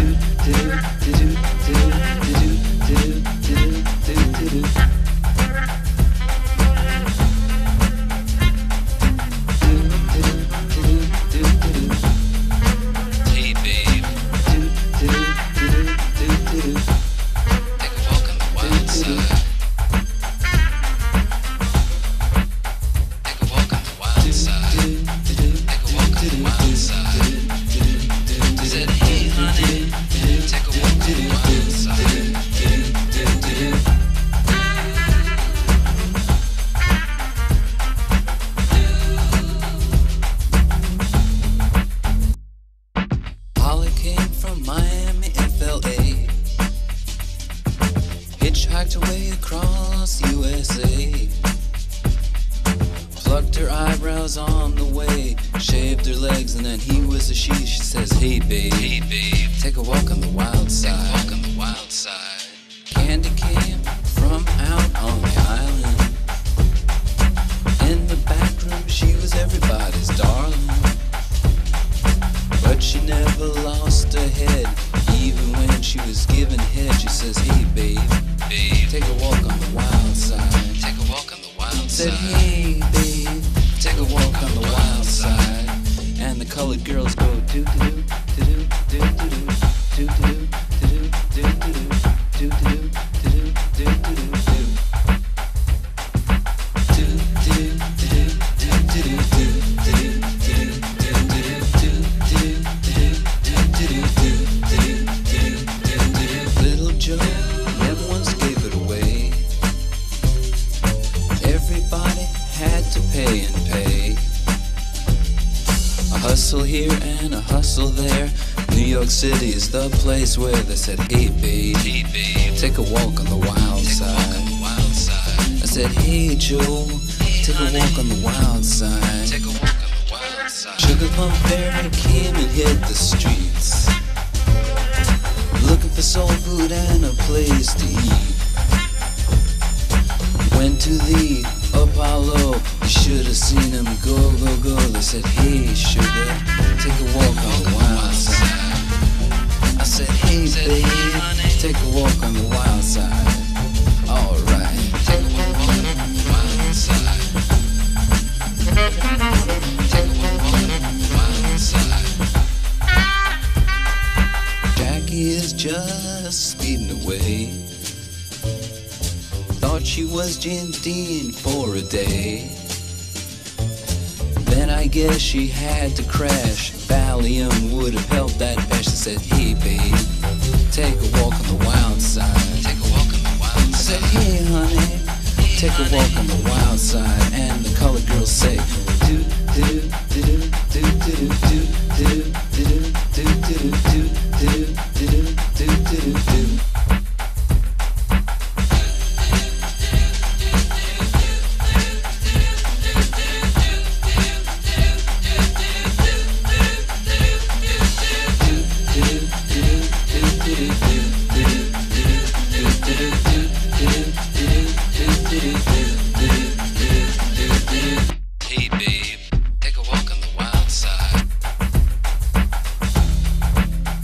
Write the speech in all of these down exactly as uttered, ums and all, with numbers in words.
Hitchhiked away across U S A, plucked her eyebrows on the way, shaved her legs, and then he was a she. She says, hey babe, hey babe, take a walk on the wild side. Take a walk on the wild side. Candy came from out on the island. In the back room she was everybody's darling, but she never lost her head. Even when she was giving head, she says, hey babe, babe, take a walk on the wild side. Take a walk on the wild side. Said, hey babe, take a walk on the wild side. And the colored girls go do do do do do do do do do do do do do do do do do. Hustle here and a hustle there. New York City is the place where they said, hey babe, hey babe, take a walk on the wild side. On the wild side. I said, hey Joe, hey, take honey, a walk on the wild side. Take a walk on the wild side. Sugar Plum Fairy came and hit the streets, looking for soul food and a place to eat. Went to the Apollo, you should have seen him go, go, go. They said, hey sugar, take a walk on the wild side. I said, hey babe, take a walk on the wild side. Alright, take a walk on the wild side. Take a walk on the wild side. Jackie is just speeding away. Thought she was Jim Dean for a day. Then I guess she had to crash. Valium would have helped that patch. She said, hey babe, take a walk on the wild side. Take a walk on the wild side. I said, hey honey, hey, take honey. a walk on the wild side. And the colored girls say, do do do do do do do do do do do do do do do do. Hey babe, take a walk on the wild side.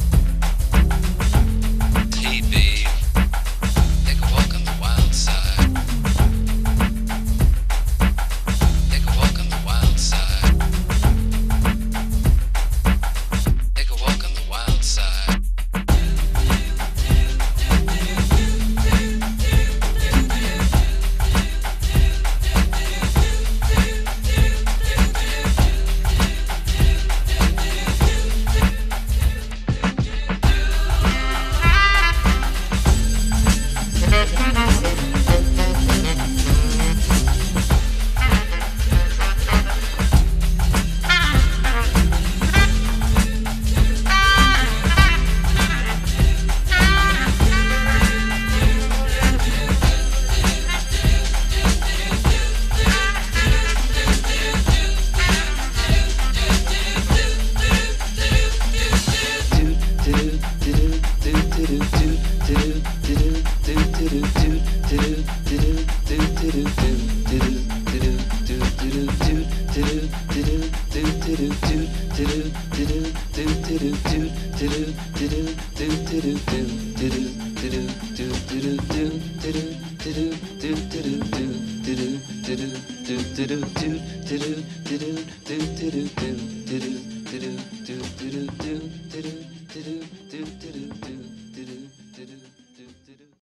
do